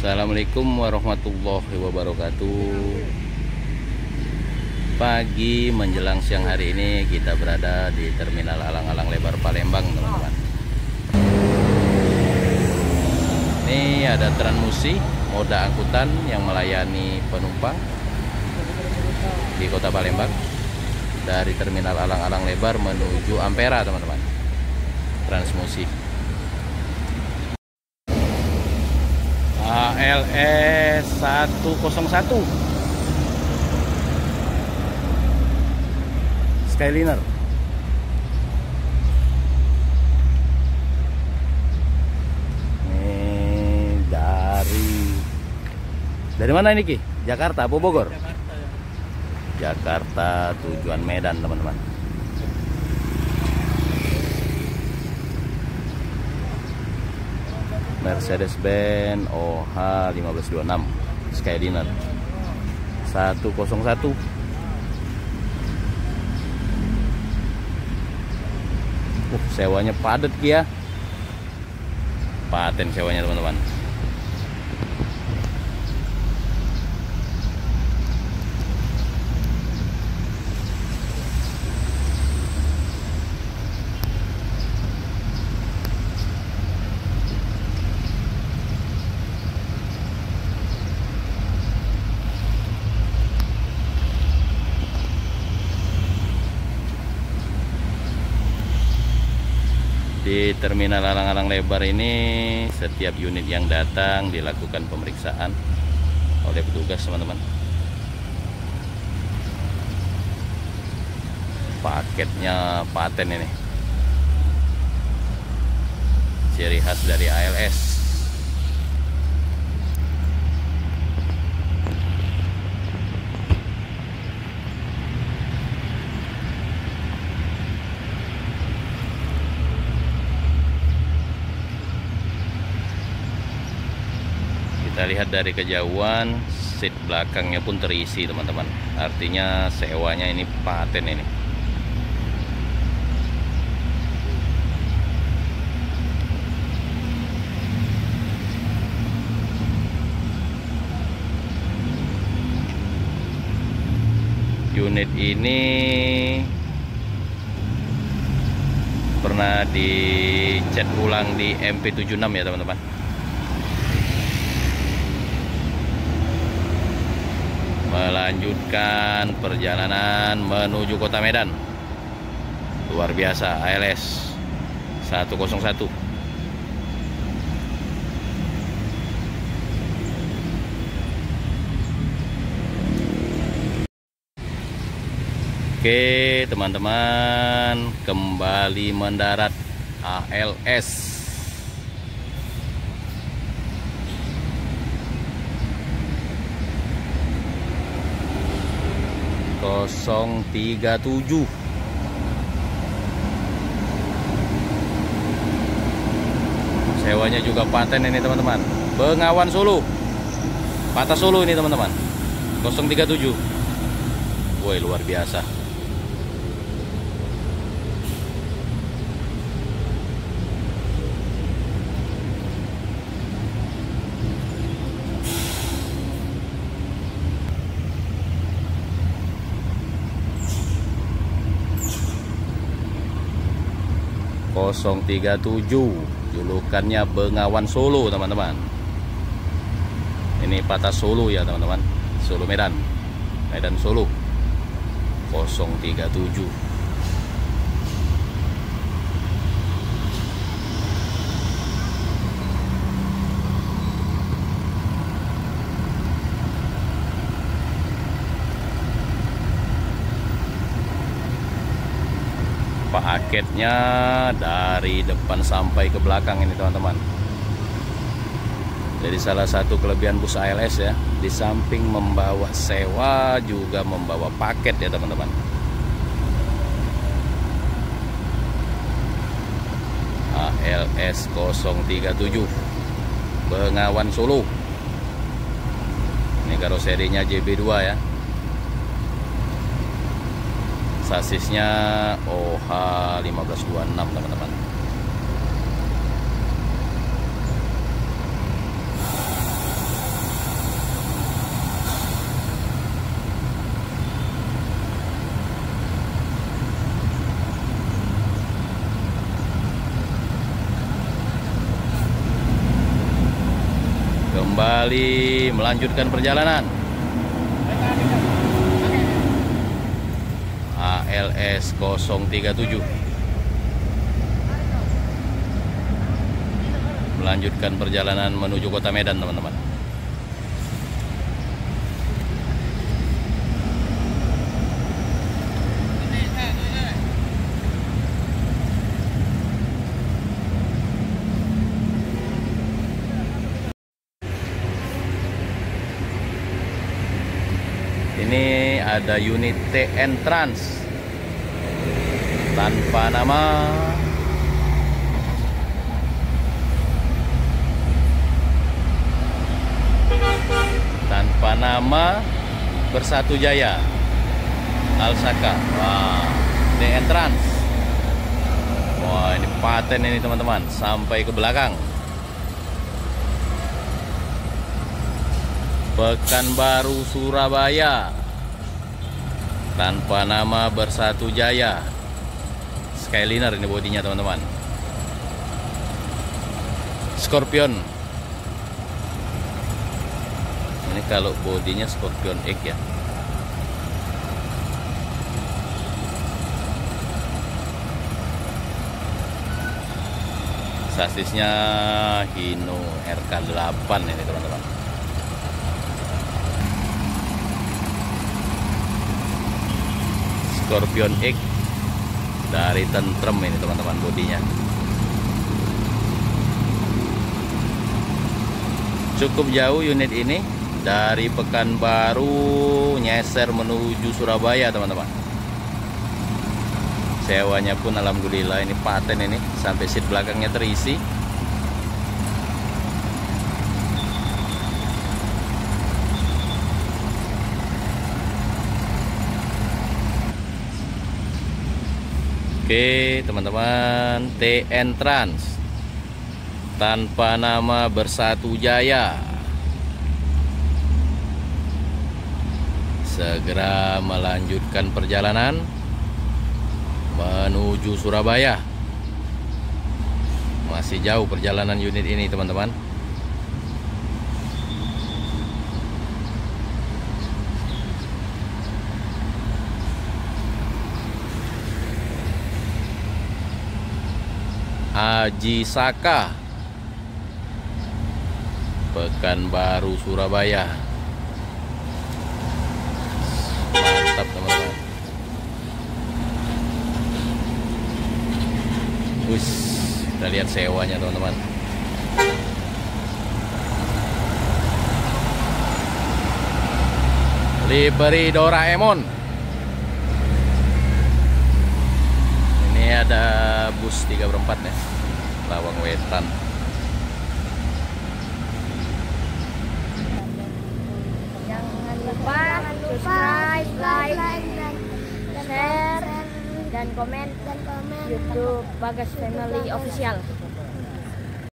Assalamualaikum warahmatullahi wabarakatuh. Pagi menjelang siang hari ini kita berada di Terminal Alang-Alang Lebar Palembang, teman-teman. Ini ada Transmusi, moda angkutan yang melayani penumpang di Kota Palembang dari Terminal Alang-Alang Lebar menuju Ampera, teman-teman. Transmusi ALS 101 Skyliner. Ini dari mana ini, Ki? Jakarta apa Bogor? Jakarta tujuan Medan, teman-teman. Mercedes-Benz OH 1526 Skyliner 101. Sewanya padat, Kia. Paten sewanya, teman-teman. Di Terminal Alang-Alang Lebar ini setiap unit yang datang dilakukan pemeriksaan oleh petugas, teman-teman. Paketnya paten ini, ciri khas dari ALS. Kita lihat dari kejauhan, seat belakangnya pun terisi, teman-teman. Artinya sewanya ini paten ini. Unit ini pernah dicat ulang di MP76 ya, teman-teman. Melanjutkan perjalanan menuju Kota Medan. Luar biasa, ALS 101. Oke, teman-teman, kembali mendarat ALS. Kosong 37. Sewanya juga paten ini, teman-teman. Bengawan Solo, Patah Solo ini, teman-teman. 037. Woi, luar biasa. Kosong 37, julukannya Bengawan Solo, teman-teman. Ini Patah Solo ya, teman-teman. Solo Medan, Medan Solo 037. Paketnya dari depan sampai ke belakang ini, teman-teman. Jadi salah satu kelebihan bus ALS ya, di samping membawa sewa juga membawa paket ya, teman-teman. ALS 037 Bengawan Solo. Ini karoserinya JB2 ya. Sasisnya OH 1526, teman-teman. kembali melanjutkan perjalanan. ALS 037 melanjutkan perjalanan menuju kota Medan, teman-teman. Ini ada unit TN Trans tanpa nama, Bersatu Jaya Alsaka. Wah, TN Trans. Wah, ini paten ini teman-teman, sampai ke belakang. Pekanbaru Surabaya tanpa nama Bersatu Jaya. Skyliner ini bodinya teman-teman. Scorpion. Ini kalau bodinya Scorpion X ya. Sasisnya Hino RK8 ini teman-teman. Scorpion X dari Tentrem ini teman-teman bodinya. Cukup jauh unit ini dari Pekanbaru nyeser menuju Surabaya teman-teman. Sewanya pun alhamdulillah ini paten ini, sampai seat belakangnya terisi. Oke teman-teman, TN Trans tanpa nama Bersatu Jaya segera melanjutkan perjalanan menuju Surabaya. Masih jauh perjalanan unit ini teman-teman. Aji Saka Pekanbaru Surabaya. Mantap teman-teman. Kita lihat sewanya teman-teman. Livery Doraemon. Ini ada bus 3/4 ya, Lawang Wetan. Jangan lupa subscribe, like, share, dan komen YouTube Bagas Family Official.